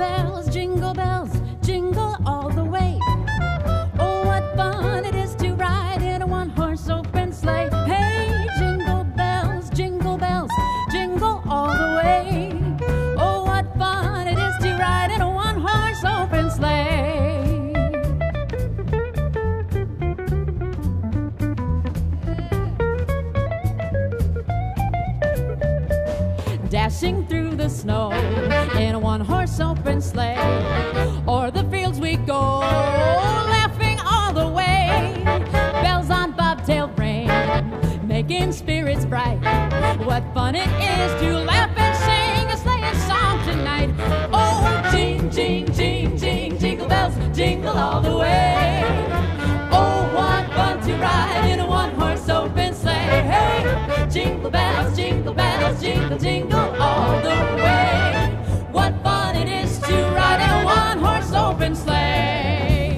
Speaker 3: bells, jingle bells, jingle all the way. Oh, what fun it is to ride in a one-horse open sleigh. Hey, jingle bells, jingle bells, jingle all the way. Oh, what fun it is to ride in a one-horse open sleigh. Dashing through the snow in a one-horse open sleigh. O'er the fields we go, laughing all the way. Bells on bobtail ring, making spirits bright. What fun it is to laugh and sing a sleighing song tonight. Oh, jing, jing, jing, jing, jingle bells, jingle all the way. Oh, what fun to ride in a one-horse open sleigh. Hey, jingle bells, jingle bells, jingle, jingle all the way. What fun it is to ride in a one-horse open sleigh.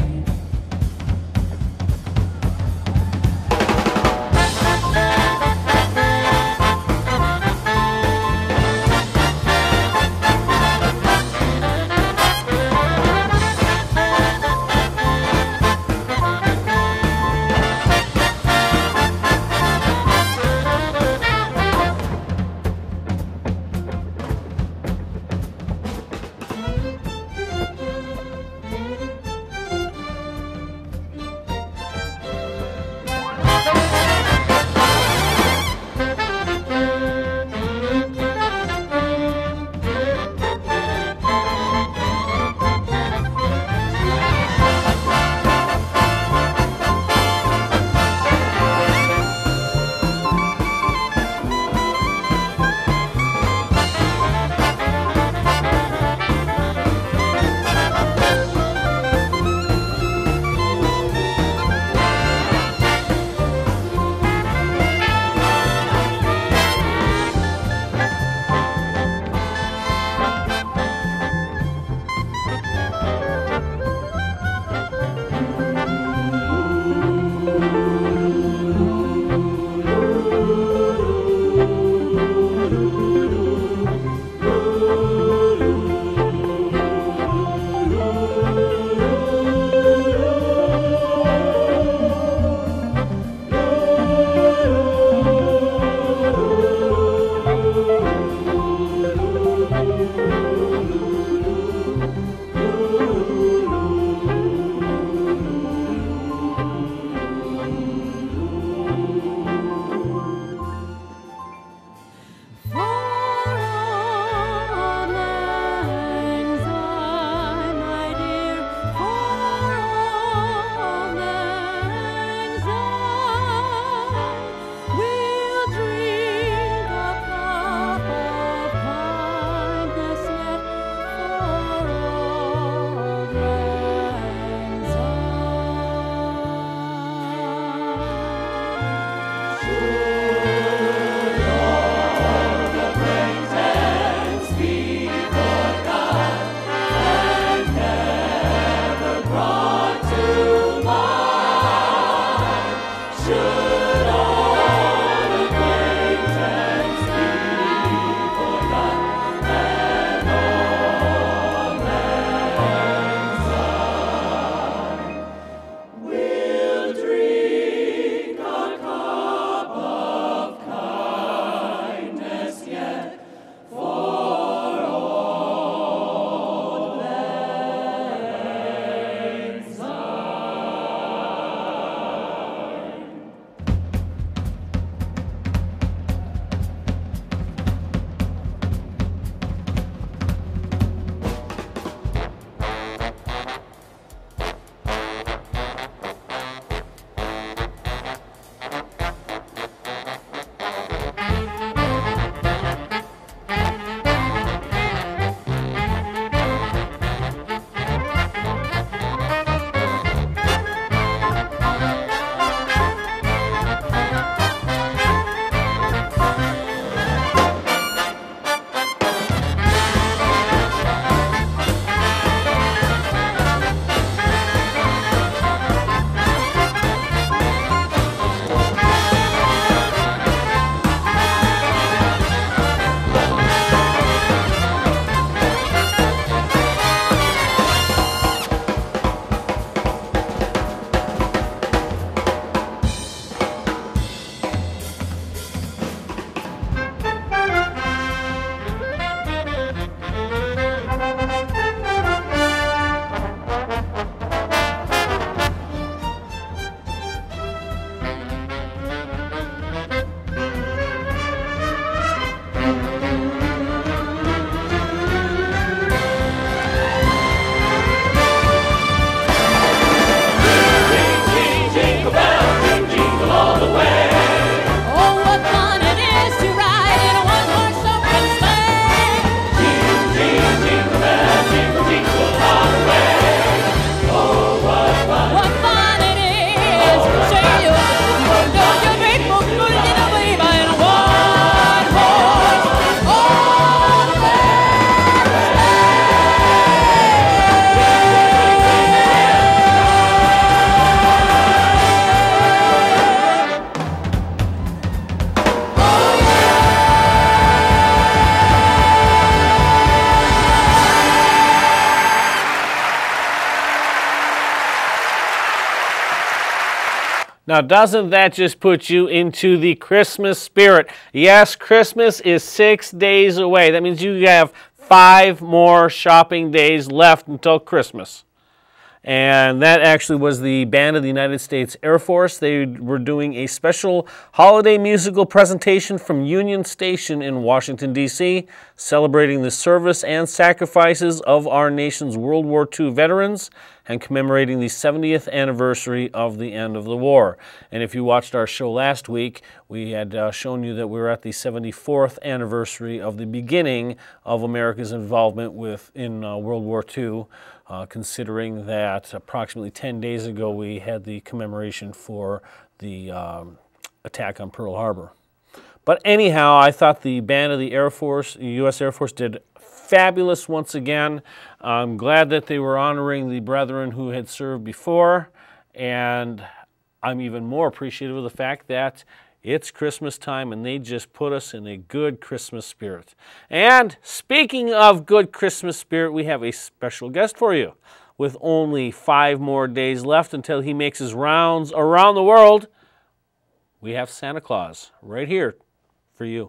Speaker 1: Now, doesn't that just put you into the Christmas spirit? Yes, Christmas is six days away. That means you have five more shopping days left until Christmas. And that actually was the Band of the United States Air Force. They were doing a special holiday musical presentation from Union Station in Washington, D C, celebrating the service and sacrifices of our nation's World War Two veterans and commemorating the seventieth anniversary of the end of the war. And if you watched our show last week, we had uh, shown you that we were at the seventy-fourth anniversary of the beginning of America's involvement with in uh, World War Two. Uh, considering that approximately ten days ago we had the commemoration for the um, attack on Pearl Harbor. But anyhow, I thought the Band of the Air Force, the U S Air Force, did fabulous once again. I'm glad that they were honoring the brethren who had served before, and I'm even more appreciative of the fact that it's Christmas time, and they just put us in a good Christmas spirit. And speaking of good Christmas spirit, we have a special guest for you. With only five more days left until he makes his rounds around the world, we have Santa Claus right here for you.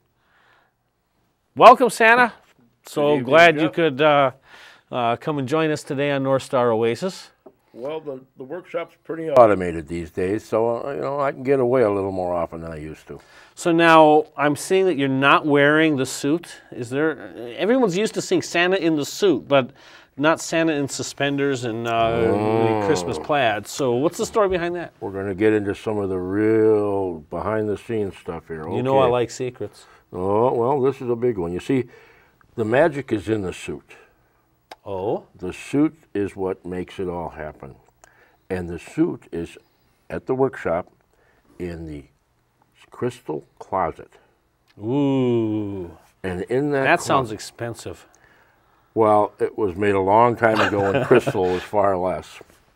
Speaker 1: Welcome, Santa. So
Speaker 4: evening,
Speaker 1: glad
Speaker 4: Jeff.
Speaker 1: you could uh, uh, come and join us today on North Star Oasis.
Speaker 4: Well, the, the workshop's pretty automated these days, so uh, you know I can get away a little more often than I used to.
Speaker 1: So now I'm seeing that you're not wearing the suit. Is there? Everyone's used to seeing Santa in the suit, but not Santa in suspenders and uh,
Speaker 4: Oh.
Speaker 1: the Christmas plaid. So what's the story behind that?
Speaker 4: We're going to get into some of the real behind-the-scenes stuff here.
Speaker 1: You know I
Speaker 4: Okay.
Speaker 1: like secrets.
Speaker 4: Oh, well, this is a big one. You see, the magic is in the suit.
Speaker 1: Oh?
Speaker 4: The suit is what makes it all happen. And the suit is at the workshop in the crystal closet.
Speaker 1: Ooh.
Speaker 4: And in that
Speaker 1: That
Speaker 4: clo-
Speaker 1: sounds expensive.
Speaker 4: Well, it was made a long time ago and crystal was far less.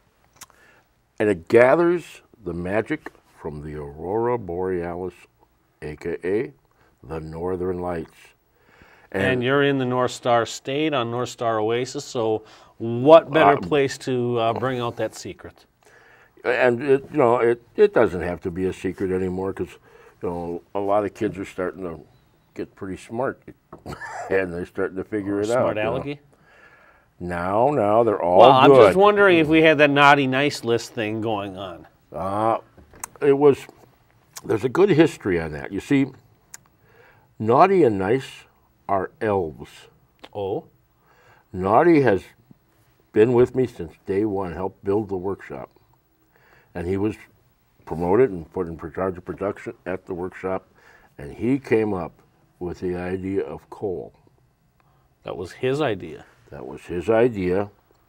Speaker 4: And it gathers the magic from the aurora borealis, a k a the northern lights.
Speaker 1: And, you're in the North Star State on North Star Oasis, so what better
Speaker 4: Uh,
Speaker 1: place to uh, bring out that secret?
Speaker 4: And it, you know, it, it doesn't have to be a secret anymore because, you know, a lot of kids are starting to get pretty smart and they're starting to figure it
Speaker 1: Smart
Speaker 4: out. you know.
Speaker 1: alecky?
Speaker 4: Now, now they're all
Speaker 1: Well, I'm
Speaker 4: good.
Speaker 1: just wondering if we had that naughty nice list thing going on.
Speaker 4: Uh, it was, there's a good history on that. You see, naughty and nice are elves.
Speaker 1: Oh?
Speaker 4: Naughty has been with me since day one, helped build the workshop. And he was promoted and put in charge of production at the workshop, and he came up with the idea of coal.
Speaker 1: That was his idea.
Speaker 4: That was his idea.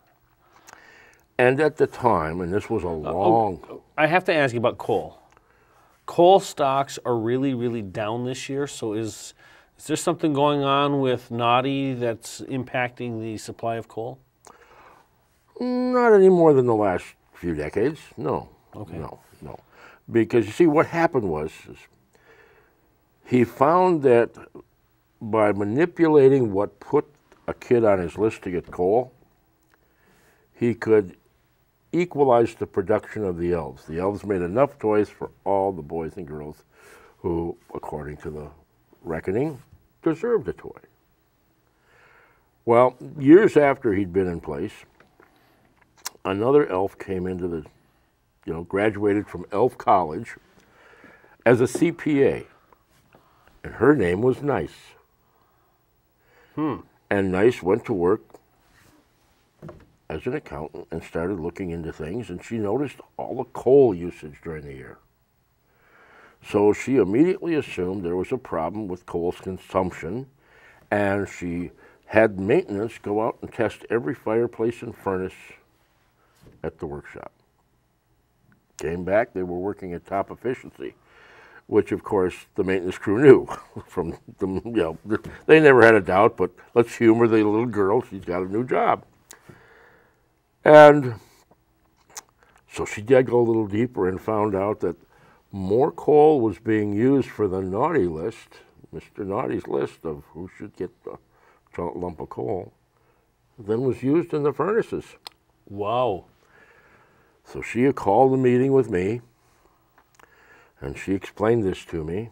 Speaker 4: And at the time, and this was a long...
Speaker 1: I have to ask you about coal. Coal stocks are really, really down this year, so is is there something going on with Naughty that's impacting the supply of coal?
Speaker 4: Not any more than the last few decades. No.
Speaker 1: Okay.
Speaker 4: No, no. Because you see, what happened was is he found that by manipulating what put a kid on his list to get coal, he could equalize the production of the elves. The elves made enough toys for all the boys and girls who, according to the reckoning, deserved a toy. Well, years after he'd been in place, another elf came into the, you know, graduated from Elf College as a C P A. And her name was Nice.
Speaker 1: Hmm.
Speaker 4: And Nice went to work as an accountant and started looking into things, and she noticed all the coal usage during the year. So she immediately assumed there was a problem with coal's consumption, and she had maintenance go out and test every fireplace and furnace at the workshop. Came back, they were working at top efficiency, which of course the maintenance crew knew from the, you know, they never had a doubt, but let's humor the little girl, she's got a new job. And so she dug a little deeper and found out that more coal was being used for the naughty list, Mister Naughty's list of who should get the lump of coal, than was used in the furnaces.
Speaker 1: Wow.
Speaker 4: So she called a meeting with me, And she explained this to me.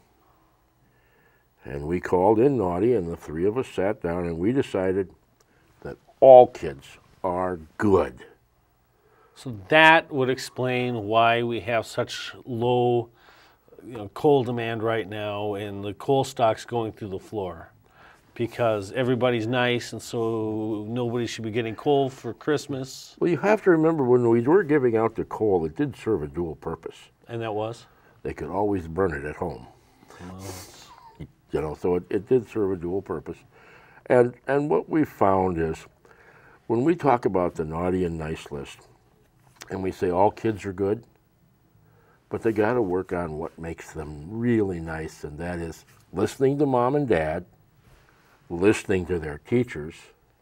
Speaker 4: And we called in naughty, and the three of us sat down, and we decided that all kids are good.
Speaker 1: So that would explain why we have such low, you know, coal demand right now, and the coal stock's going through the floor, because everybody's nice, and so nobody should be getting coal for Christmas.
Speaker 4: Well, you have to remember, when we were giving out the coal, it did serve a dual purpose.
Speaker 1: And that was?
Speaker 4: They could always burn it at home.
Speaker 1: Well,
Speaker 4: You know, so it, it did serve a dual purpose. And, and what we found is, when we talk about the naughty and nice list, and we say all kids are good, but they got to work on what makes them really nice, and that is listening to mom and dad, listening to their teachers,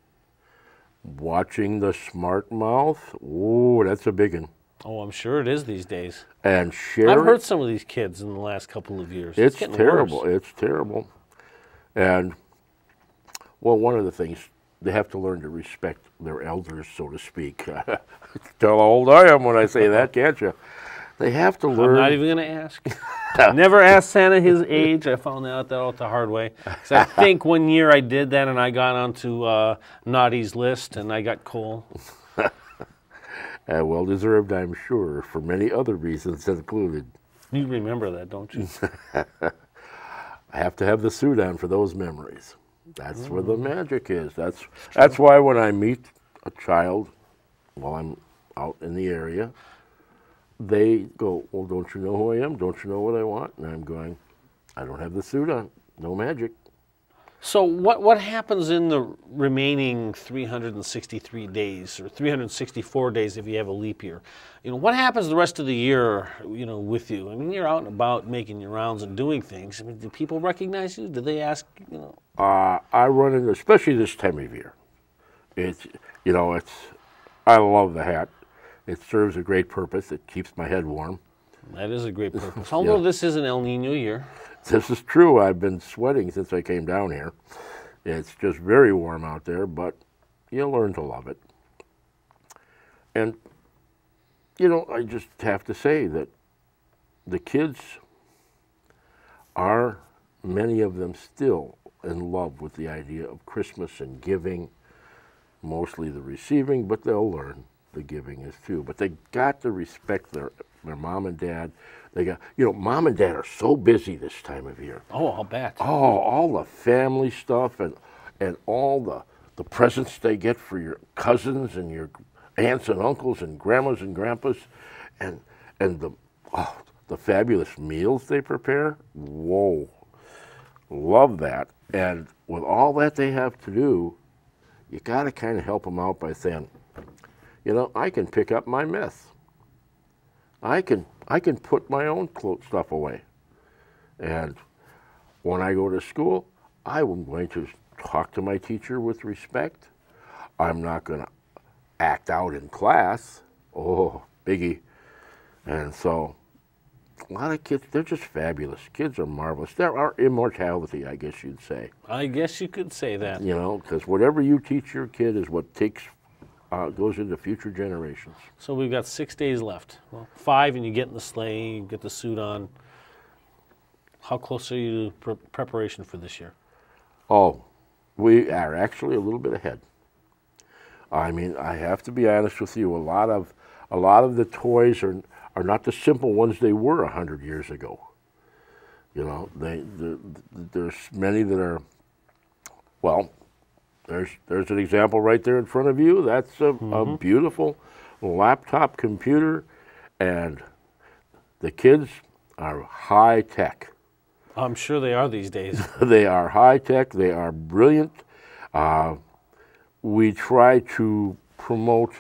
Speaker 4: watching the smart mouth. Oh, that's a big one.
Speaker 1: oh, I'm sure it is these days.
Speaker 4: And share.
Speaker 1: I've heard some of these kids in the last couple of years.
Speaker 4: It's,
Speaker 1: getting
Speaker 4: terrible.
Speaker 1: worse.
Speaker 4: It's terrible. And, well, one of the things, they have to learn to respect their elders, so to speak. Tell how old I am when I say that, can't you? They have to learn.
Speaker 1: I'm not even going to ask. Never asked Santa his age. I found out that out the hard way. 'Cause I think one year I did that, and I got onto uh, Naughty's list, and I got coal.
Speaker 4: Uh, well deserved, I'm sure, for many other reasons included.
Speaker 1: You remember that, don't you?
Speaker 4: I have to have the suit on for those memories. That's where the magic is. That's that's why when I meet a child while I'm out in the area, they go, well, don't you know who I am? Don't you know what I want? And I'm going, I don't have the suit on. No magic.
Speaker 1: So what what happens in the remaining three hundred sixty-three days, or three hundred sixty-four days if you have a leap year? You know, what happens the rest of the year, you know, with you? I mean, you're out and about making your rounds and doing things. I mean, do people recognize you? Do they ask, you know?
Speaker 4: Uh, I run into, especially this time of year. It's, you know, it's, I love the hat. It serves a great purpose. It keeps my head warm.
Speaker 1: That is a great purpose. Although
Speaker 4: Yeah.
Speaker 1: this is an El Nino year.
Speaker 4: This is true. I've been sweating since I came down here. It's just very warm out there, but you'll learn to love it. And, you know, I just have to say that the kids are, many of them, still in love with the idea of Christmas and giving, mostly the receiving, but they'll learn the giving is too. But they got to respect their, their mom and dad. They got, you know, mom and dad are so busy this time of year.
Speaker 1: Oh, I'll bet.
Speaker 4: Oh, all the family stuff and and all the the presents they get for your cousins and your aunts and uncles and grandmas and grandpas, and and the oh, the fabulous meals they prepare. Whoa, love that. And with all that they have to do, you got to kind of help them out by saying, you know, I can pick up my mess. I can I can put my own stuff away. And when I go to school, I'm going to talk to my teacher with respect. I'm not going to act out in class. Oh, biggie. And so a lot of kids, they're just fabulous. Kids are marvelous. They're our immortality, I guess you'd say.
Speaker 1: I guess you could say that.
Speaker 4: You know, because whatever you teach your kid is what takes Uh, goes into future generations.
Speaker 1: So we've got six days left. Well, five, and you get in the sleigh, you get the suit on. How close are you to pre preparation for this year?
Speaker 4: Oh, we are actually a little bit ahead. I mean, I have to be honest with you. A lot of a lot of the toys are are not the simple ones they were a hundred years ago. You know, they there's many that are, well. There's, there's an example right there in front of you. That's a, mm-hmm. a beautiful laptop computer, and the kids are high tech.
Speaker 1: I'm sure they are these days.
Speaker 4: They are high tech. They are brilliant. Uh, we try to promote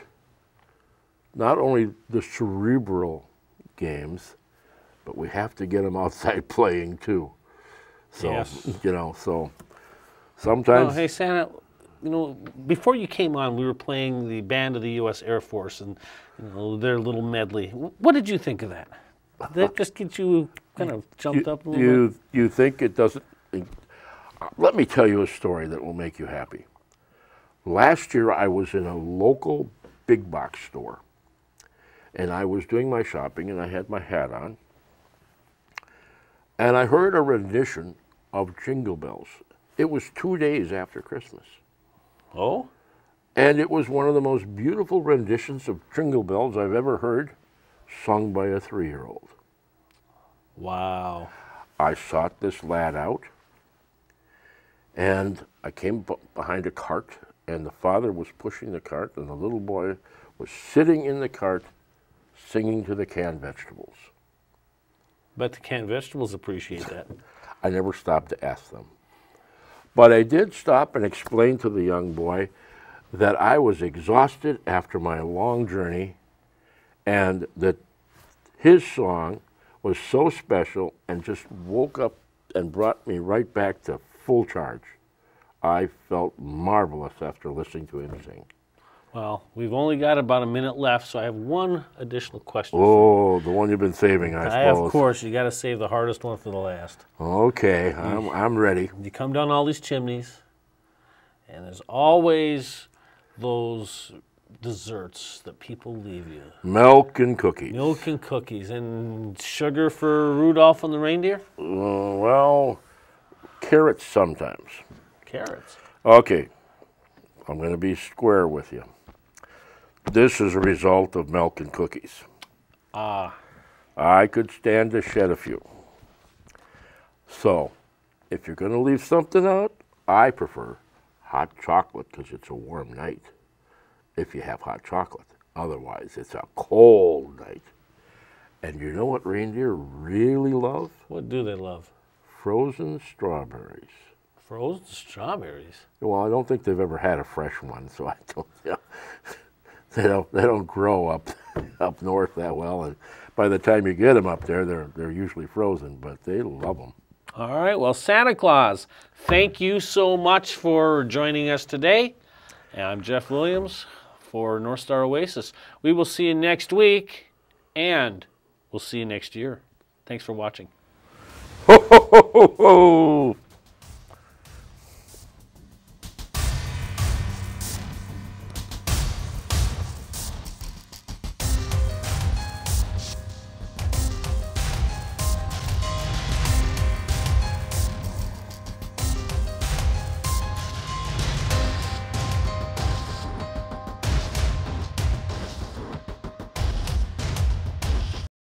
Speaker 4: not only the cerebral games, but we have to get them outside playing too. So,
Speaker 1: yes.
Speaker 4: you know, so sometimes.
Speaker 1: Oh, hey, Santa. You know, before you came on, we were playing the band of the U S Air Force and, you know, their little medley. What did you think of that? Did that just get you kind of jumped
Speaker 4: you,
Speaker 1: up a little
Speaker 4: you,
Speaker 1: bit?
Speaker 4: You think it doesn't? Let me tell you a story that will make you happy. Last year, I was in a local big box store, and I was doing my shopping, and I had my hat on, and I heard a rendition of Jingle Bells. It was two days after Christmas.
Speaker 1: Oh?
Speaker 4: And it was one of the most beautiful renditions of Jingle Bells I've ever heard, sung by a three-year-old.
Speaker 1: Wow.
Speaker 4: I sought this lad out, and I came b behind a cart, and the father was pushing the cart, and the little boy was sitting in the cart singing to the canned vegetables.
Speaker 1: Bet the canned vegetables appreciate that.
Speaker 4: I never stopped to ask them. But I did stop and explain to the young boy that I was exhausted after my long journey and that his song was so special and just woke up and brought me right back to full charge. I felt marvelous after listening to him sing.
Speaker 1: Well, we've only got about a minute left, so I have one additional question.
Speaker 4: Oh, the one you've been saving, I,
Speaker 1: I
Speaker 4: suppose.
Speaker 1: Of course, you got to save the hardest one for the last.
Speaker 4: Okay, I'm, I'm ready.
Speaker 1: You come down all these chimneys, and there's always those desserts that people leave you.
Speaker 4: Milk and cookies.
Speaker 1: Milk and cookies. And sugar for Rudolph and the reindeer?
Speaker 4: Uh, well, carrots sometimes.
Speaker 1: Carrots.
Speaker 4: Okay, I'm going to be square with you. This is a result of milk and cookies.
Speaker 1: Ah.
Speaker 4: I could stand to shed a few. So, if you're going to leave something out, I prefer hot chocolate because it's a warm night if you have hot chocolate. Otherwise, it's a cold night. And you know what reindeer really love?
Speaker 1: What do they love?
Speaker 4: Frozen strawberries.
Speaker 1: Frozen strawberries?
Speaker 4: Well, I don't think they've ever had a fresh one, so I don't, you know, they don't, they don't grow up up north that well. And by the time you get them up there, they're, they're usually frozen, but they love them.
Speaker 1: All right, well, Santa Claus, thank you so much for joining us today. And I'm Jeff Williams for North Star Oasis. We will see you next week, and we'll see you next year. Thanks for watching.
Speaker 4: Ho, ho, ho, ho, ho.